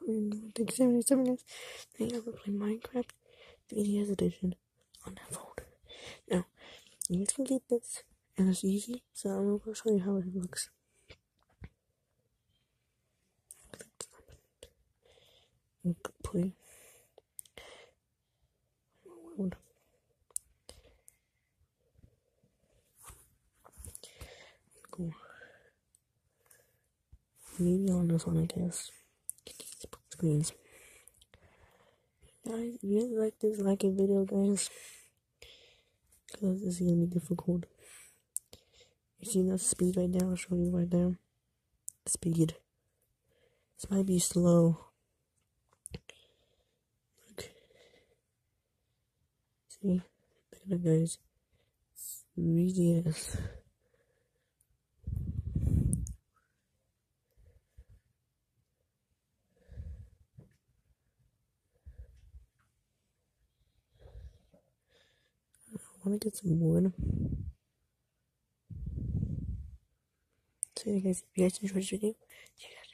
Take 77 minutes. Then I will play Minecraft 3DS edition on that phone. Now, you guys can get this, and it's easy, so I'm going to show you how it looks. Play. Cool. Maybe on this one, I guess. Screens. Guys, if you guys like this, like a video, guys. Because this is gonna be difficult. You see that speed right now? I'll show you right now. Speed. This might be slow. Look. See? Look at that, guys. 3DS. I want to get some wood. So, guys, if you guys enjoyed this video,